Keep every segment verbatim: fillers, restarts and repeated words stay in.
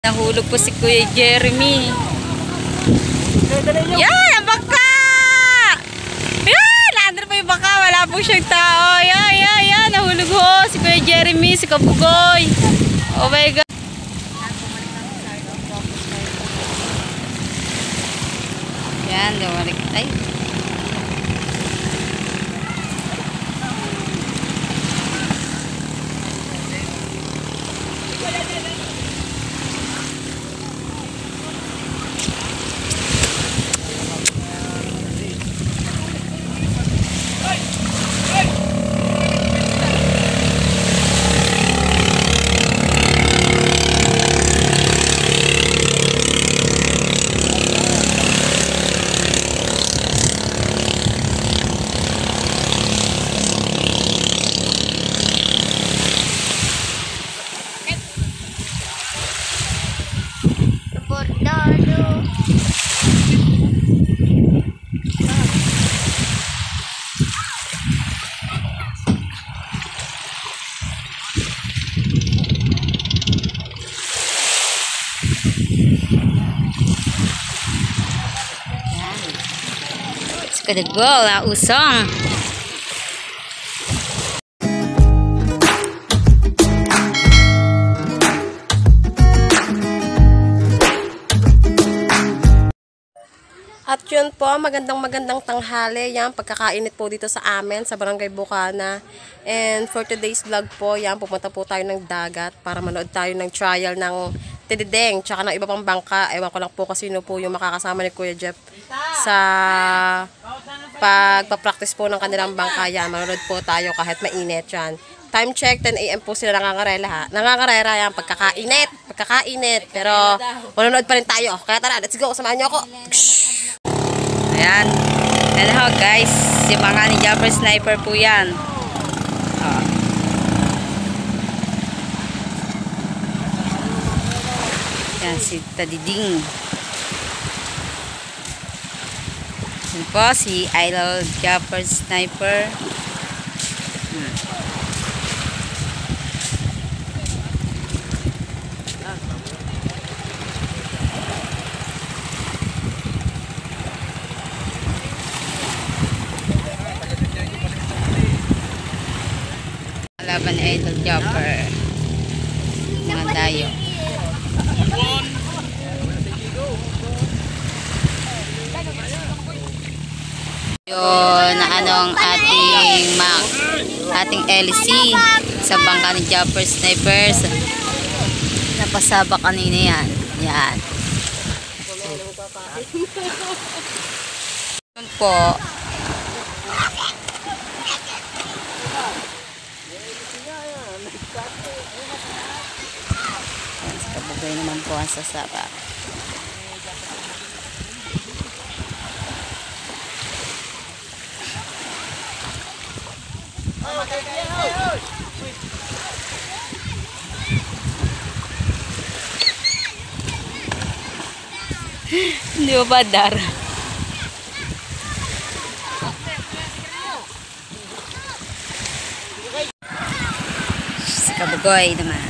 Nahulog po si Kuya Jeremy. Yan! Ang baka! Yan! Naandar pa yung baka. Wala po siyang tao. Yan, yan, yan. Nahulog ho si Kuya Jeremy, si Kabugoy. Oh my God. Yan, dumalik. Ay. Kadagol na usong. At yun po, magandang magandang tanghali. Yan, pagkakainit po dito sa amin, sa Barangay Bukana. And for today's vlog po, yan, pupunta po tayo ng dagat para manood tayo ng trial ng Tidideng, tsaka ng iba pang bangka. Ewan ko lang po kasi sino po yung makakasama ni Kuya Jeff sa pagpa-practice po ng kanilang bangka. Yan, manood po tayo kahit mainit yan. Time check, ten A M po sila nangangarela ha. Nangangarera yan, pagkakainit, pagkakainit. Pero manonood pa rin tayo. Kaya tara, let's go, samahan niyo ako. Ayan. Hello guys. Si mga ni Jumper Sniper po yan. Oh. Yan si Tadiding. Yan po si Idol Jumper Sniper. Hmm. Laban ni Idol Jumper. Mga dayo. Yun, anong ating Mac, ating L C sa bangka ni Jumper Snipers. Napasaba kanina yan. Yan. Yun po. Kabugay naman po ang sasaba. Hindi mo ba dar? Si Kabugoy naman.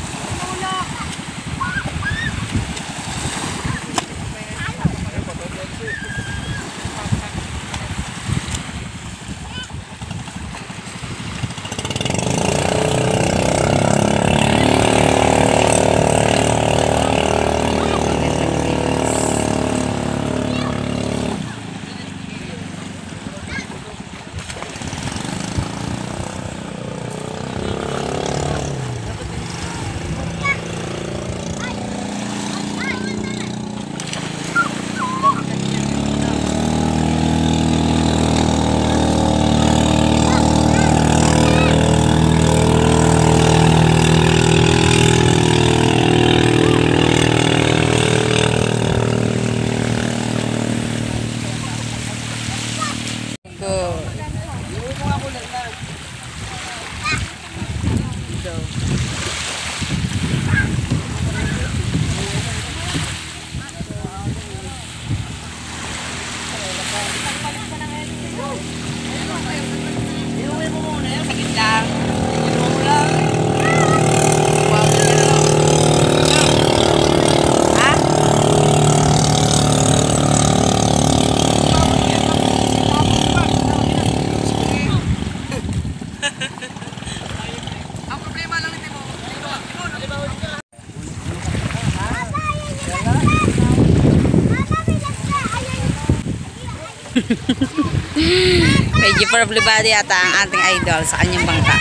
Medyo problemado yata ang ating idol sa kanyang bangka.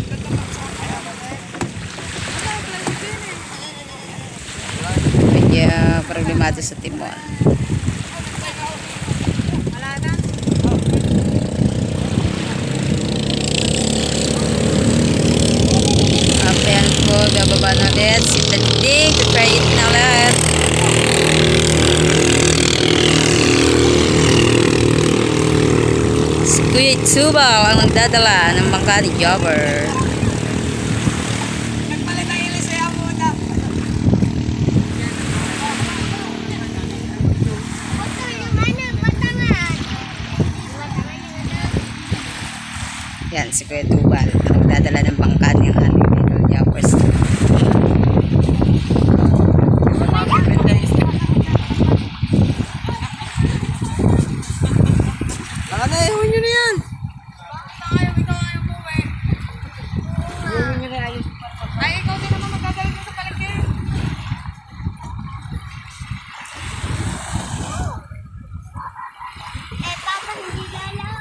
Medyo problemado sa timon. Ayan po, bababa na ulit. Si Tadiding, try it na ulit. Si Kuya Itsubaw ang nagdadala ng bangka ni Jobber. Yan, si Kuya Tubal ang nagdadala ng bangka ni Idol Jobbers. Nakanaihon nyo na yan. Ihon nyo na ayos. Ay, ikaw din naman magdadala sa palengke. Eh, papa, hindi galaw.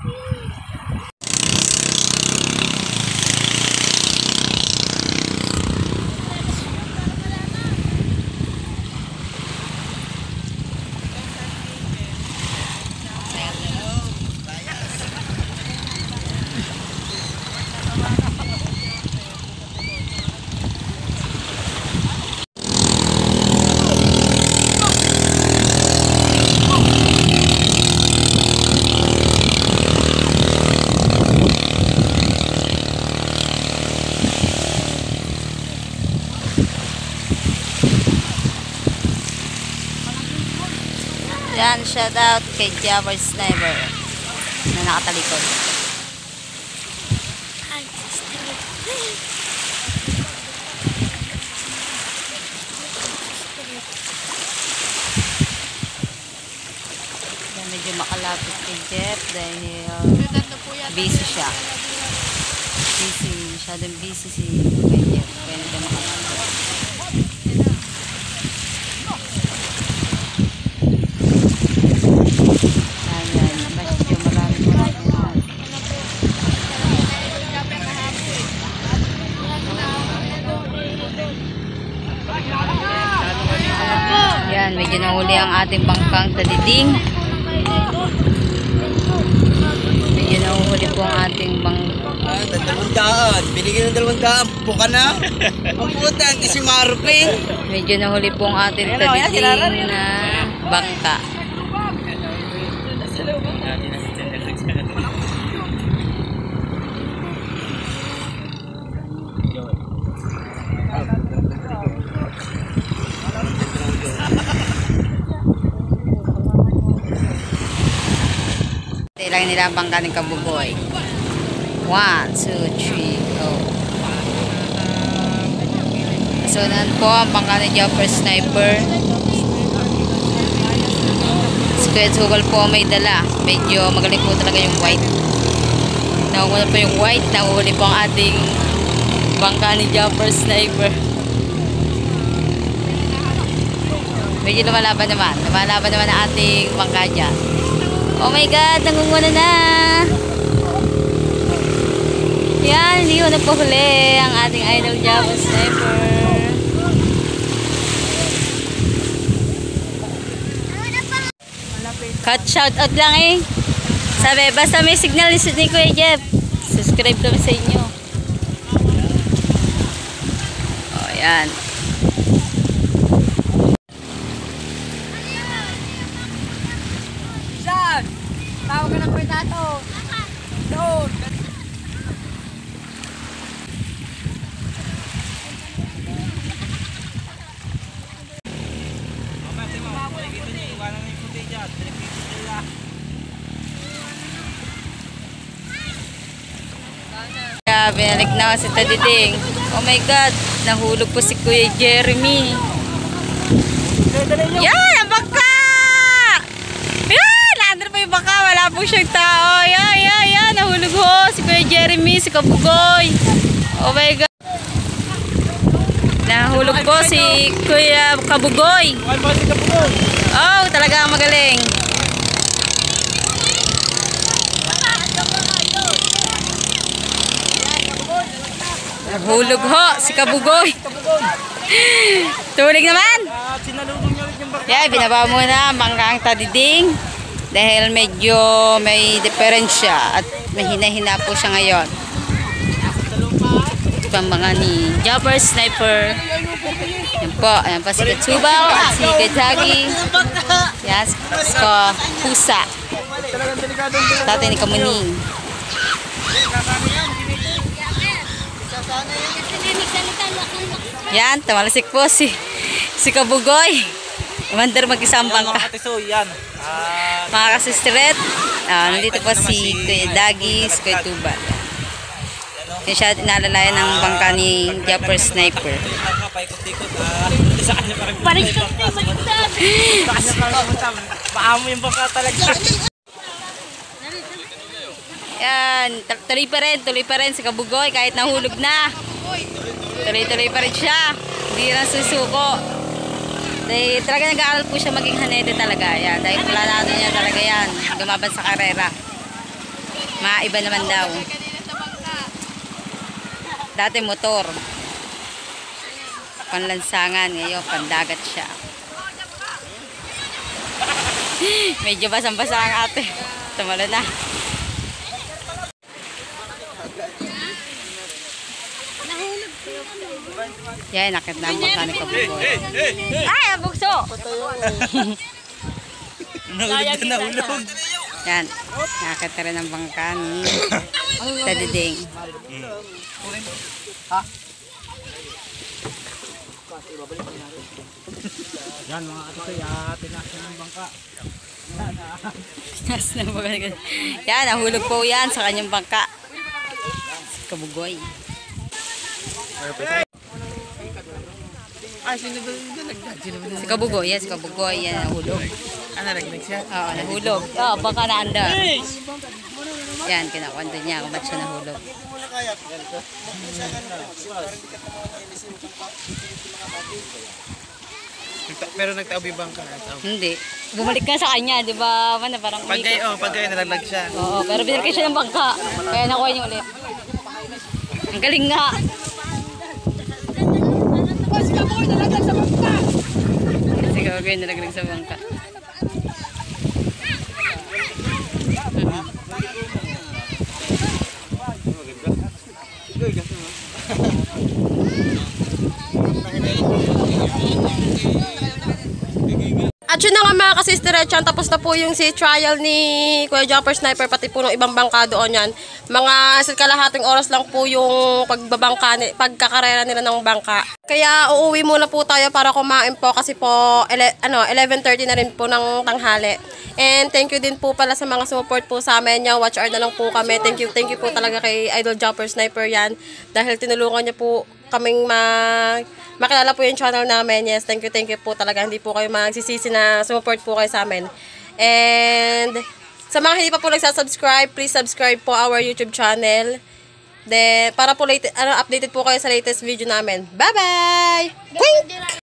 Yan, shout out kay Jobber Sniper na nakatalikod. Ay, sister. Yan, medyo makalapit kay Jeff dahil busy siya. Busy, masyadong busy si kay Jeff. Kaya medyo makalapit. Yan, medyo nahuli ang ating bangkang Tadiding. Medyo nahuli po ang ating bangka. Ah, dalawang daan. Binigyan ng dalawang daan. Puka na. Ang puta, hindi si Marupe. Medyo nahuli po ang ating Tadiding na bangka. Ilang nila ang bangka ng Kabuboy. One, two, three, go. Kasunod po ang bangka ng Jobber Sniper. Si Kuya Tubal po may dala. Medyo magaling po talaga yung white. Nakuha po yung white. Nakuhuli po ang ating bangka ni Jobber Sniper. Medyo lumalaban naman. Lumalaban naman ang ating bangka dyan. Oh my God, nangunguna na. Yan, hindi ko nagpahuli ang ating idol Jobber Sniper. Cut shout out lang eh. Sabi, basta may signal ni Kuya Jeff, subscribe kami sa inyo. Oh, yan. Saan? Tawag ka ng kwentato. Doon. Kaya binalik na si Tadiding. Oh my God, nahulog po si Kuya Jeremy. Yan, ang baka! Yan, naandar pa yung baka. Wala po siyang tao. Yan, yan, yan. Nahulog ho si Kuya Jeremy, si Kabugoy. Oh my God. Nahulog po si Kuya Kabugoy. Oh, talaga magaling. Hulog ho, si Kabugoy. Tulig naman. At sinalubong niya ulit yung bangka. Yeah, binaba muna ang bangkang tadiding dahil medyo may diferensya at mahina-hina po siya ngayon. Ito pang mga ni Jumper Sniper. Yan po, ayan pa si Katsubal at si Kajagi. Yan, si Ko Pusa. Tatay ni Kamuning. Yan, tamalasik po si si Kabugoy. Umandar mag-isang bangka. Katiso, yan. Ah, Mga kasistret, ah, nandito po si Kuya Dagi, si Kuya Tubal. Kaya siya inalalayan ng bangka ni Jumper Sniper. paikot-ikot. Ah, saan niya parang Balik ka na, baliktad. saan niya parang pumunta. Baka mo yung bangka talaga. Yan, t- tuloy pa rin, tuloy pa rin si Kabugoy kahit nahulog na. Tuloy-tuloy pa rin siya. Hindi na susuko. Dahil talaga nag-aaral po siya maging hanete talaga. Yan, dahil planado niya talaga yan. Gumaban sa karera. Maiba naman daw. Dati motor. Panlansangan, ngayon pandagat siya. Medyo basang-basa ang ate. Tumalo na. Yan, nakit na ang bangka ni Kabugoy. Ay, ang bugso! Nahulog na nahulog. Yan, nakit na rin ang bangka ni Tadiding. Yan mga katiso, ya, tinaas ng bangka. Nas na bangka. Yan, nahulog po yan sa kanyang bangka. Si Kabugoy. Ah, sino ba yung nalagyan? Sino ba Si Kabugoy, yan, si Kabugoy. Yan, nahulog. Ah, nalagyan siya? Oo, nahulog. Oo, bangka na andar. Yan, kinakwento niya kung ba't siya nahulog. Pero nagtaob yung bangka. Hindi. Bumalik ka sa kanya, di ba? Man, parang Pag kayo, oh, pag kayo nalaglag siya. Oo, pero binalik siya ng bangka. Kaya nakuha niya ulit. Ang galing nga. Si Kabugoy nalaglag sa bangka. At yun na nga mga kasisterechan, tapos na po yung si trial ni Kuya Jumper Sniper, pati po ng ibang bangka doon yan. Mga sa kalahating oras lang po yung pagbabangka, ni- pagkakarera nila ng bangka. Kaya uuwi muna po tayo para kumain po kasi po ele, ano, eleven thirty na rin po ng tanghali. And thank you din po pala sa mga support po sa amin niya. Watch hour na lang po kami. Thank you, thank you po talaga kay Idol Jumper Sniper yan. Dahil tinulungan niya po kaming mag... makilala po yung channel namin. Yes, thank you, thank you po talaga. Hindi po kayo magsisisi na support po kayo sa amin. And sa mga hindi pa po nagsasubscribe, please subscribe po our YouTube channel. De, para po late, ano, updated po kayo sa latest video namin. Bye-bye!